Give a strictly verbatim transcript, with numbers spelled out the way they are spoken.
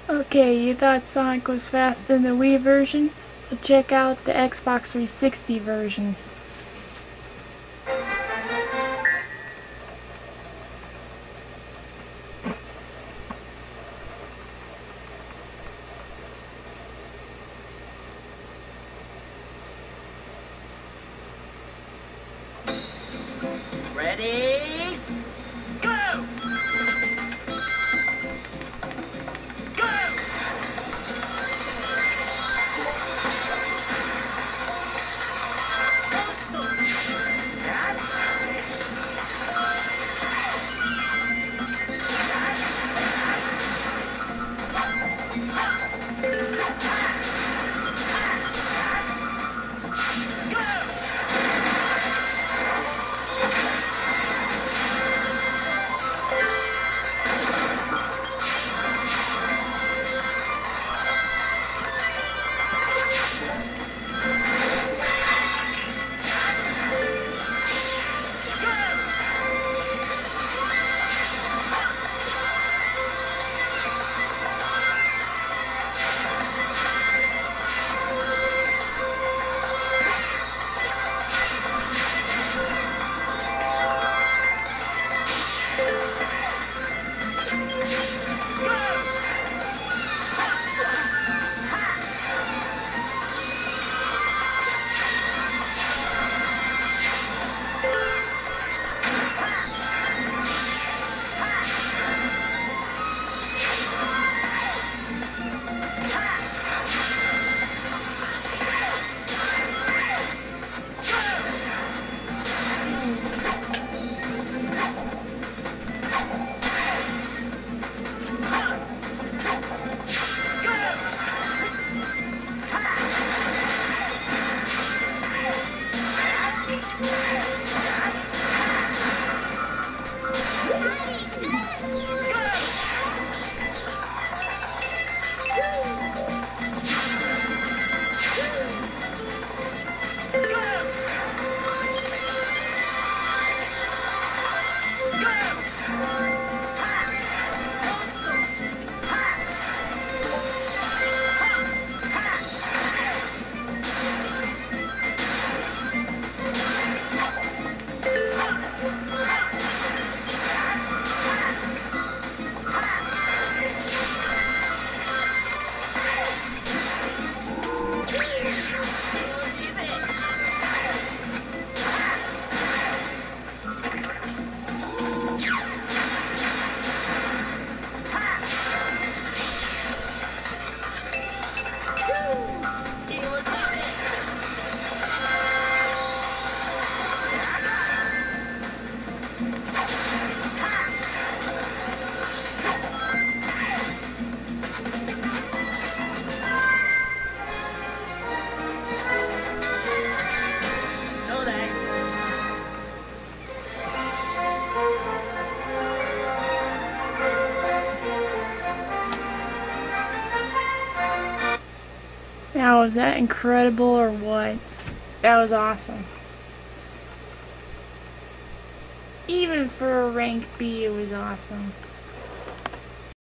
Okay, you thought Sonic was fast in the Wii version? Well, check out the Xbox three sixty version. Ready? Go! Go! Now, was that incredible or what? That was awesome. Even for a rank B, it was awesome.